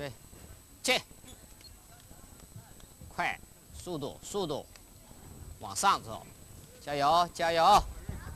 备，起！快，速度，往上走，加油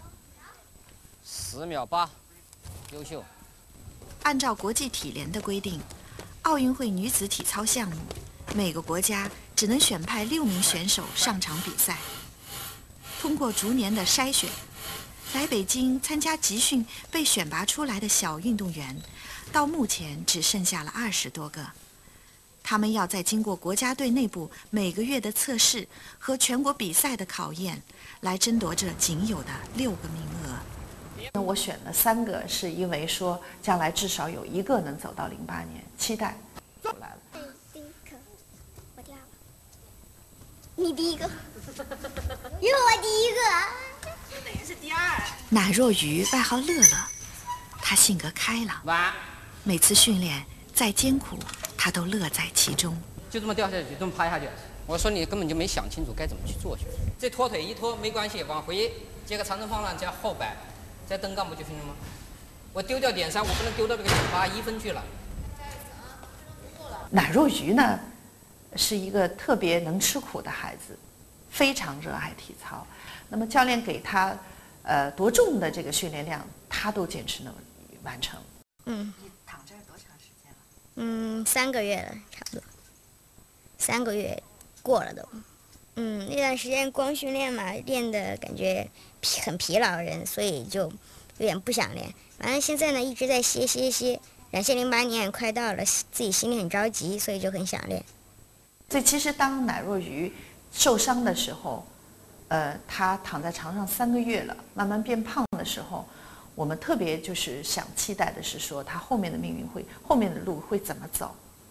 ！10秒8，优秀。 按照国际体联的规定，奥运会女子体操项目，每个国家只能选派6名选手上场比赛。通过逐年的筛选，来北京参加集训被选拔出来的小运动员，到目前只剩下了20多个。他们要在经过国家队内部每个月的测试和全国比赛的考验，来争夺这仅有的6个名额。 我选了3个，是因为说将来至少有1个能走到08年，期待出来了。 第一个，我第2个，你第1个，因为我第1个， 就等于是第2。 乃若愚外号乐乐，他性格开朗，每次训练再艰苦，他都乐在其中。 就这么掉下去，就这么趴下去。我说你根本就没想清楚该怎么去做去。这拖腿一拖没关系，往回接个长程放浪加后摆，再蹬杠不就行了吗？我丢掉点3，我不能丢到这个点8 1分去了。 乃若愚呢，是一个特别能吃苦的孩子，非常热爱体操。那么教练给他多重的这个训练量，他都坚持能完成。 你躺这儿多长时间了 ？3个月了，差不多，3个月过了都。那段时间光训练嘛，练的感觉很疲劳人，所以就有点不想练。完了现在呢，一直在歇。2008年快到了，自己心里很着急，所以就很想练。 所以其实当乃若愚受伤的时候，他躺在床上3个月了，慢慢变胖的时候，我们特别就是想期待的是说他后面的命运后面的路会怎么走。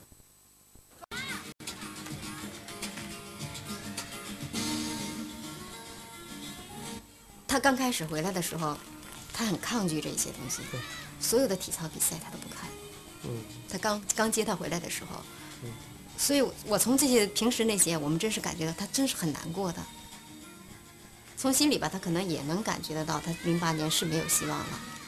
他刚开始回来的时候，他很抗拒这些东西，所有的体操比赛他都不看。他刚接他回来的时候，所以我从这些平时那些，我们真是感觉到他真是很难过的。从心里吧，他可能也能感觉得到，他08年是没有希望了。